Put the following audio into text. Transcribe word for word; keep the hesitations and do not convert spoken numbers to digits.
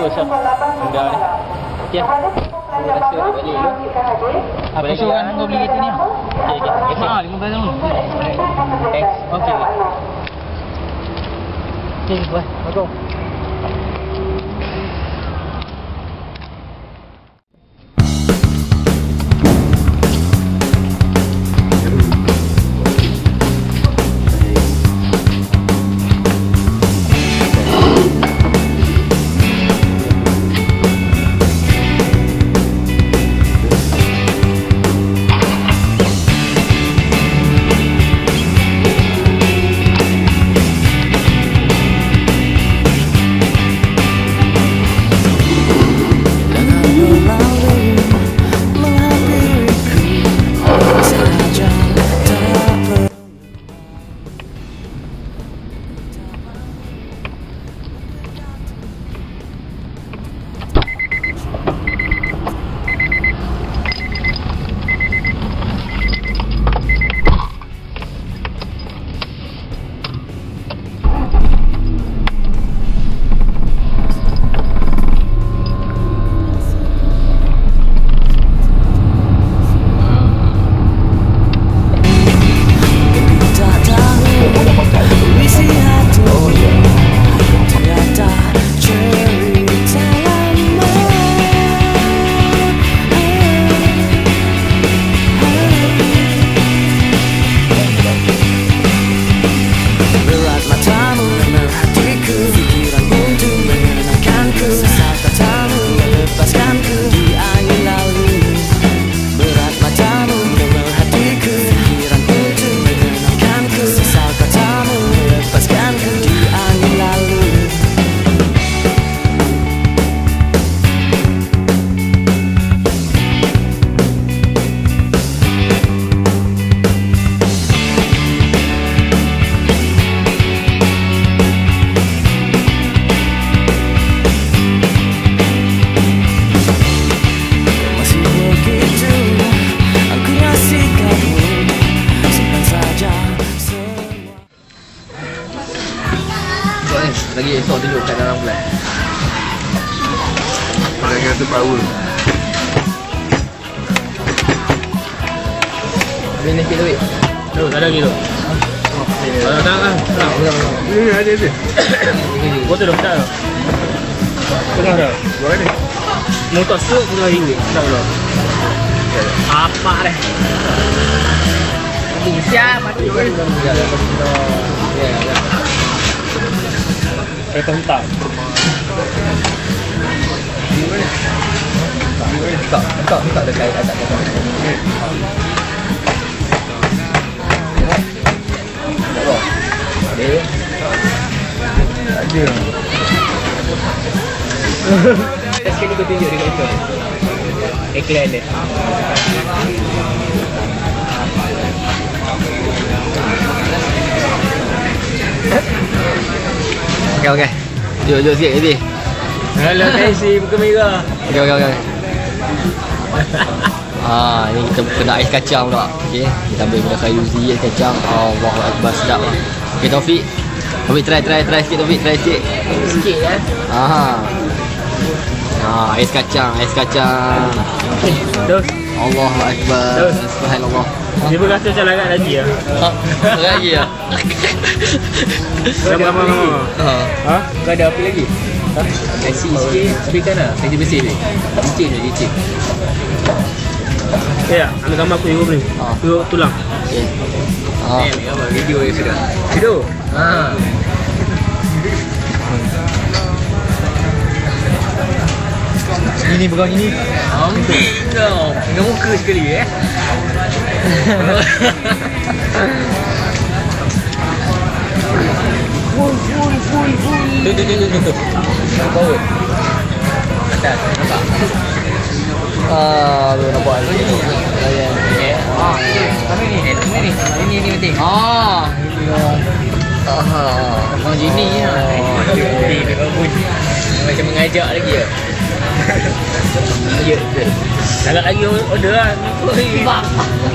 bagus lah benda ni. Okey. Saya rasa nak balik dulu. Apa suruh kan kau beli kereta ni ah? Okey okey. Mahal lima belas tahun. Thanks. Okey. Okey, buat. Bagus. Lagi esok dulu kat dalam kelas. Lagi rasa power. Habis ni sikit duit. Tu, tak ada lagi tu. Kalau tak kan? Ini ada ada. Botol dah tak dah. Tengah dah. Berapa ni? Motor tu tengah ringgit. Tak dah. Apa dah? Bisa mati. Ya, ya. Kereta hitam. Tak, tak, tak dekat atas atas. Ada. Ada. Sekali kau tunjuk dekat itu. Iklan dia. Okey okey. Jom jom sikit ni. Hello Khairusy buka merah. Okey okey okey. Ah, ni kita kena ais kacang pula. Okey, kita ambil benda Khairusy ais kacang. Allahu akbar, sedap lah. Okey Taufik. Taufik try try try sikit Taufik, try sikit. Sikit ya. Aha. Ah, ais kacang, ais kacang. Terus Allahu akbar. Subhanallah. dia pun rasa macam larat lagi lah. Ha, lagi ya. Lama-lama. Ha. Ha? Kau ada apa lagi? Ha? Kasi sikit, habiskan lah. Kerja bersih ni. Licin je, licin. Ya, ambil gambar aku juga ni. Ha. Tengok tulang. Okey. Ha. Ni ambil gambar video yang sudah. Video? Ha. Gini pegang gini. Ambil kau. Dengan muka sekali eh. Full, full, full, full. Tu, tu, tu, tu, tu. Power. Atas, nampak? Ah, tu nampak ni. Ah, mana ni? Mana ni? Ini ni penting. Ah. Ah, macam gini ya. Macam mengajak lagi ya. Ya, tak lagi order lah.